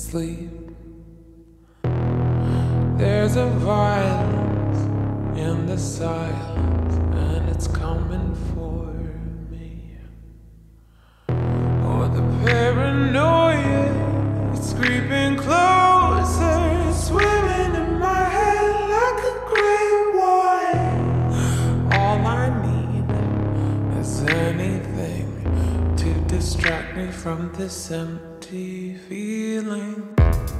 sleep. There's a violence in the silence, and it's coming for me. Oh, the paranoia, it's creeping closer, swimming in my head like a great white. All I need is anything to distract me from this empty feeling.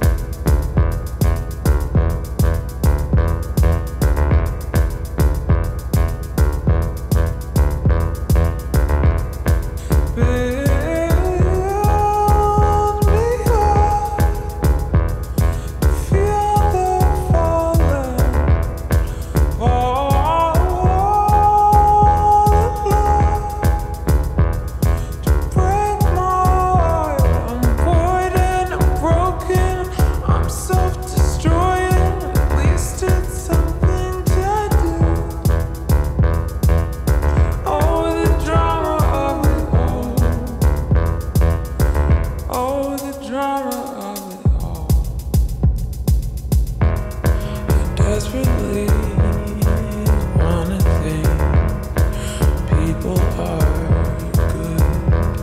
Desperately wanna think people are good,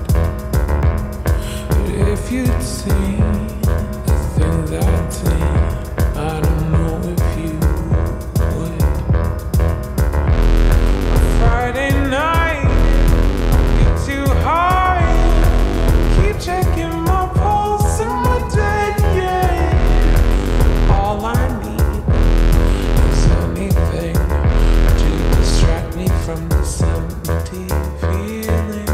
but if you'd seen the things I'd seen, I don't know if you would. A Friday night, get too high, keep checking my pulse and my dead, yeah. All I need from this empty feeling.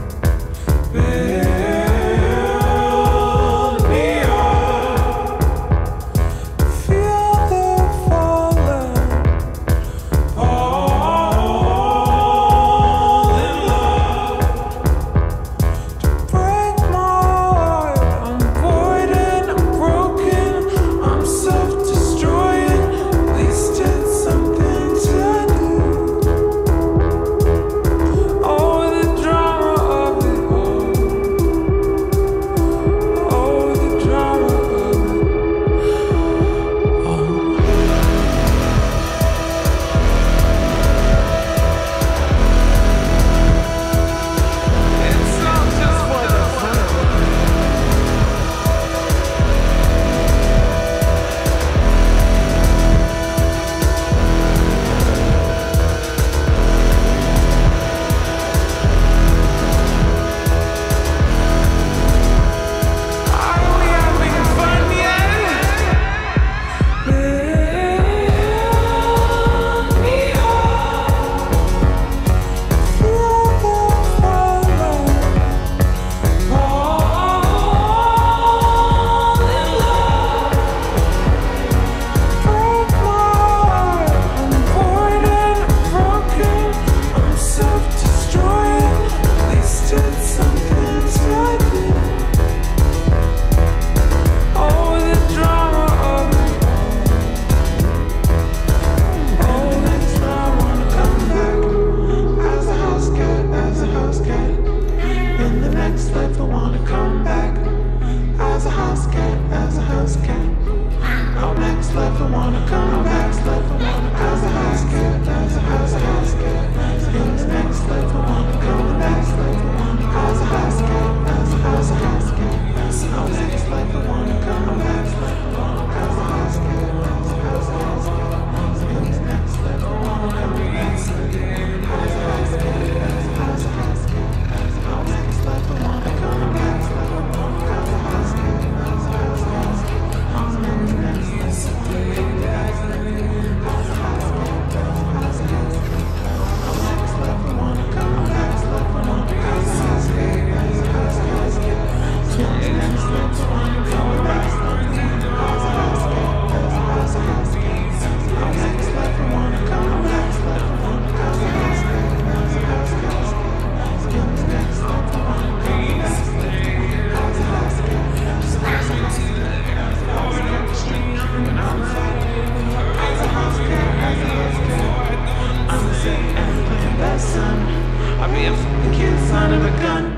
Build me up, feel the falling, fall in love, to break my heart. I'm void and I'm broken, I'm self-destroying, at least it's something to do. I'll be a fucking kid, son of a gun.